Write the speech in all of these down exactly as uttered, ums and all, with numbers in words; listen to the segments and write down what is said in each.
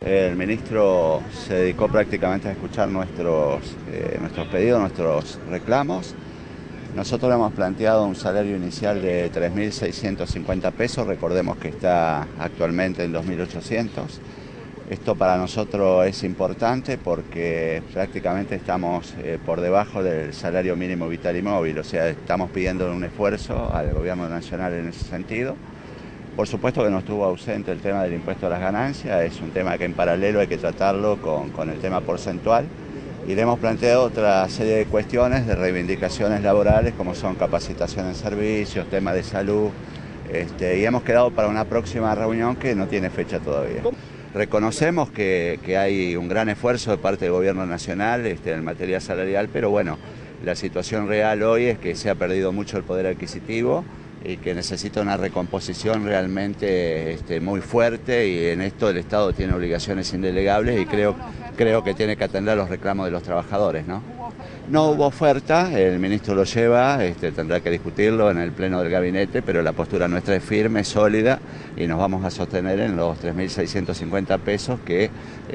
El ministro se dedicó prácticamente a escuchar nuestros, eh, nuestros pedidos, nuestros reclamos. Nosotros hemos planteado un salario inicial de tres mil seiscientos cincuenta pesos, recordemos que está actualmente en dos mil ochocientos. Esto para nosotros es importante porque prácticamente estamos eh, por debajo del salario mínimo vital y móvil, o sea, estamos pidiendo un esfuerzo al gobierno nacional en ese sentido. Por supuesto que no estuvo ausente el tema del impuesto a las ganancias, es un tema que en paralelo hay que tratarlo con, con el tema porcentual. Y le hemos planteado otra serie de cuestiones, de reivindicaciones laborales, como son capacitación en servicios, temas de salud, este, y hemos quedado para una próxima reunión que no tiene fecha todavía. Reconocemos que, que hay un gran esfuerzo de parte del gobierno nacional este, en materia salarial, pero bueno, la situación real hoy es que se ha perdido mucho el poder adquisitivo y que necesita una recomposición realmente este, muy fuerte, y en esto el Estado tiene obligaciones indelegables y creo, creo que tiene que atender los reclamos de los trabajadores, ¿no? No hubo oferta, el ministro lo lleva, este, tendrá que discutirlo en el pleno del gabinete, pero la postura nuestra es firme, sólida, y nos vamos a sostener en los tres mil seiscientos cincuenta pesos, que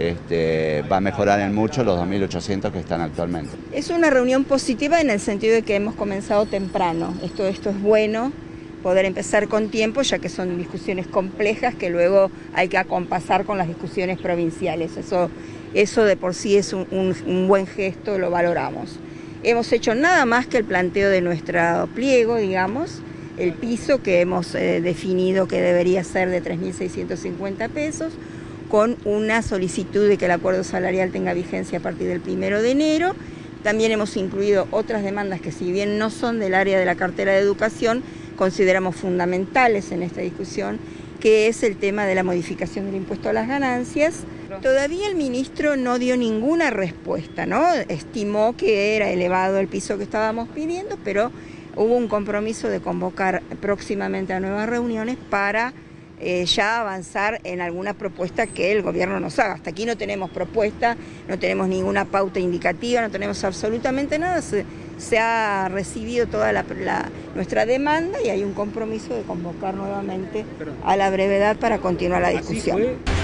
este, va a mejorar en mucho los dos mil ochocientos que están actualmente. Es una reunión positiva en el sentido de que hemos comenzado temprano, esto, esto es bueno, poder empezar con tiempo, ya que son discusiones complejas que luego hay que acompasar con las discusiones provinciales. Eso, eso de por sí es un, un, un buen gesto, lo valoramos. Hemos hecho nada más que el planteo de nuestro pliego, digamos, el piso que hemos eh, definido que debería ser de tres mil seiscientos cincuenta pesos, con una solicitud de que el acuerdo salarial tenga vigencia a partir del primero de enero. También hemos incluido otras demandas que, si bien no son del área de la cartera de educación, consideramos fundamentales en esta discusión, que es el tema de la modificación del impuesto a las ganancias. Todavía el ministro no dio ninguna respuesta, ¿no? Estimó que era elevado el piso que estábamos pidiendo, pero hubo un compromiso de convocar próximamente a nuevas reuniones para eh, ya avanzar en alguna propuesta que el gobierno nos haga. Hasta aquí no tenemos propuesta, no tenemos ninguna pauta indicativa, no tenemos absolutamente nada. Se, se ha recibido toda la, la, nuestra demanda y hay un compromiso de convocar nuevamente a la brevedad para continuar la discusión.